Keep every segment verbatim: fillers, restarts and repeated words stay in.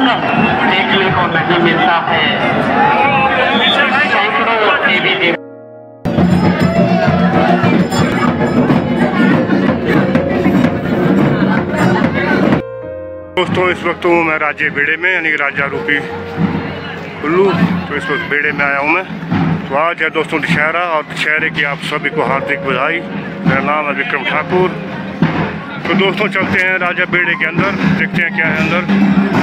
आंगन देखने को नहीं मिलता है। सैकड़ों देवी देवता दोस्तों, इस वक्त हूँ मैं राज्य बेड़े में, यानी राजा रूपी कुल्लू। तो इस वक्त बेड़े में आया हूँ मैं। तो आज है दोस्तों दशहरा, और दशहरे की आप सभी को हार्दिक बधाई। मेरा नाम है विक्रम ठाकुर। तो दोस्तों चलते हैं राजा बेड़े के अंदर, देखते हैं क्या है अंदर।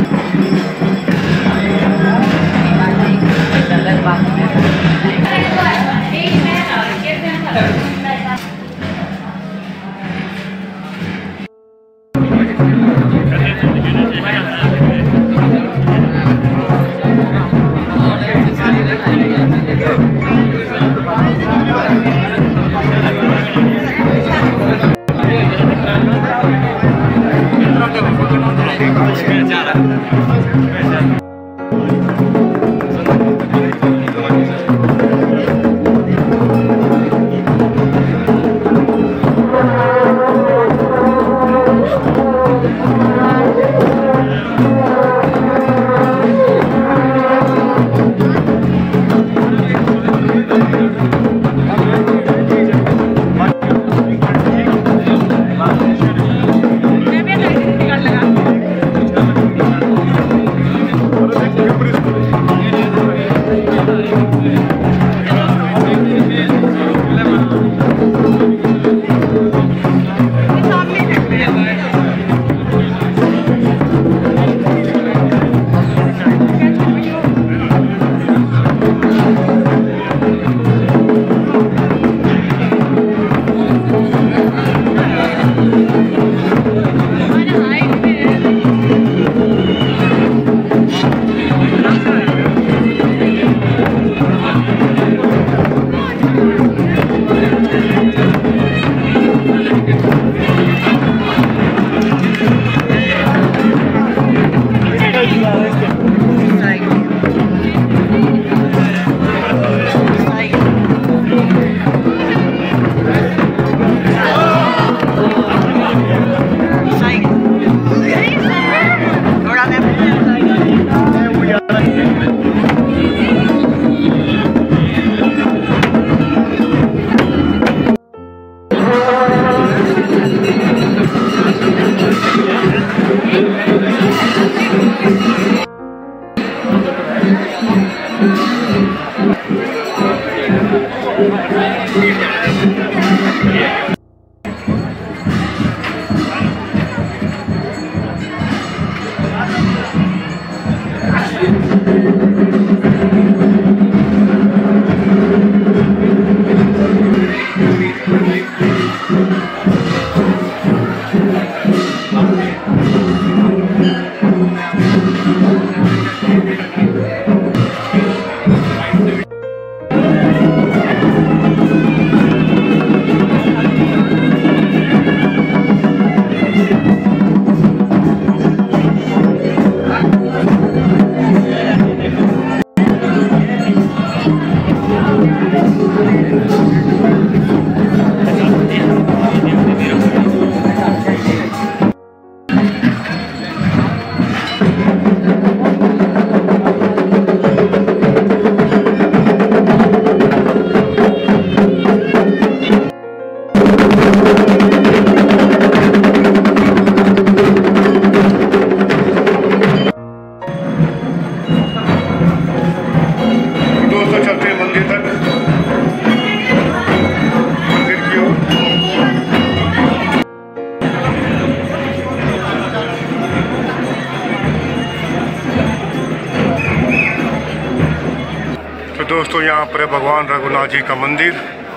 दोस्तों यहाँ पर है भगवान रघुनाथ जी का मंदिर।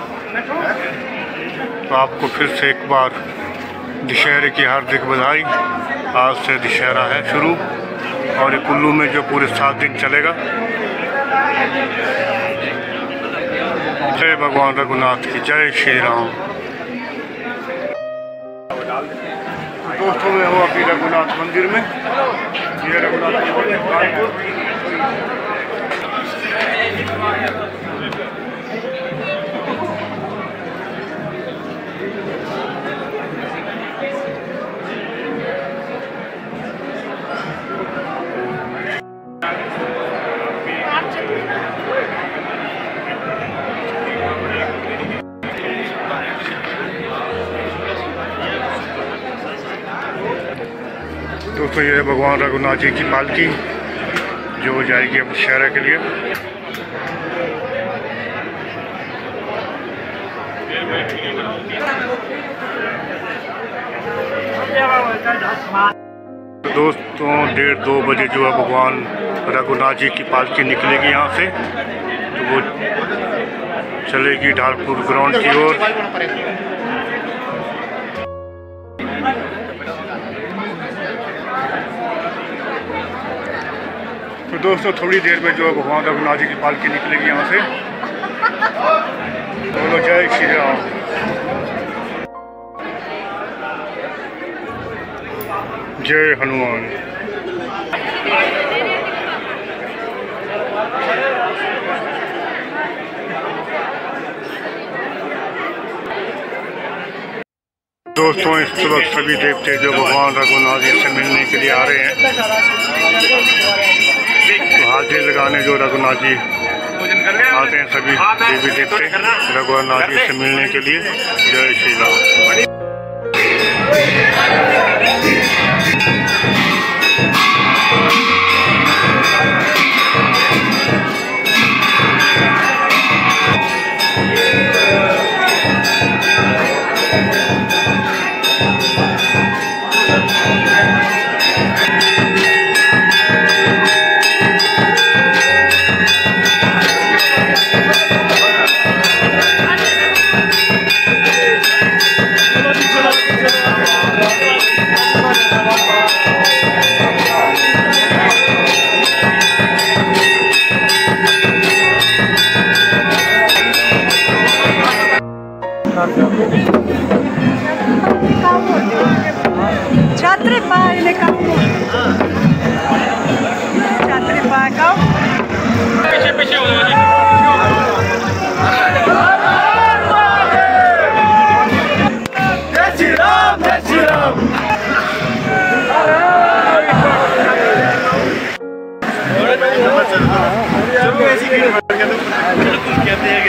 तो आपको फिर से एक बार दशहरे की हार्दिक बधाई। आज से दशहरा है शुरू, और ये कुल्लू में जो पूरे सात दिन चलेगा। जय भगवान रघुनाथ की जय श्री राम। दोस्तों मैं हूँ अभी रघुनाथ मंदिर में। ये रघुनाथ जी मंदिर दोस्तों ये है भगवान रघुनाथ जी की पालकी जो जाएगी अब दशहरा के लिए। दोस्तों डेढ़ दो बजे जो है भगवान रघुनाथ जी की पालकी निकलेगी यहाँ से, तो वो चलेगी ढालपुर ग्राउंड की ओर। तो दोस्तों थोड़ी देर में जो है भगवान रघुनाथ जी की पालकी निकलेगी यहाँ से। बोलो जय श्री राम। जय हनुमान। दोस्तों इस वक्त सभी देवते जो भगवान रघुनाथ जी से मिलने के लिए आ रहे हैं, तो हाजिर लगाने जो रघुनाथ जी आते हैं सभी देवी देवते रघुनाथ जी से मिलने के लिए। जय श्री राम। छात्री पाए ने काम छात्री पाए काम पीछे पीछे हो जाओ। जय श्री राम जय श्री राम। कहते हैं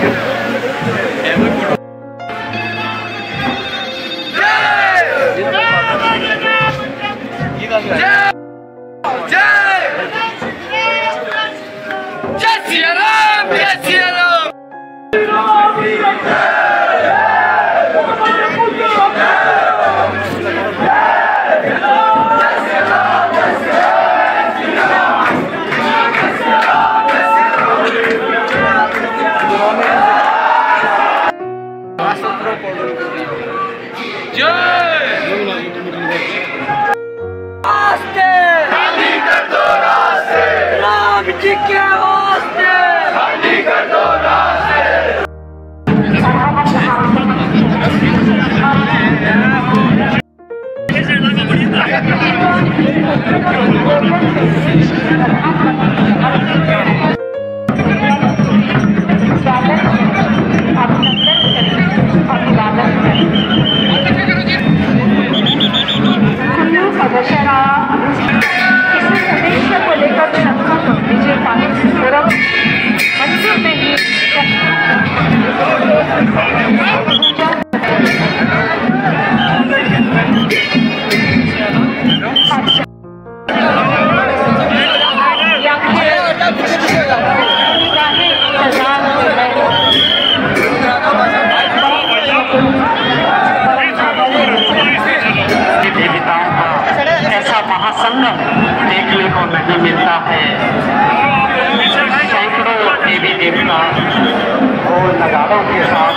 महासंगम देखने को नहीं मिलता है। सैकड़ों देवी देवता और नगाड़ों के साथ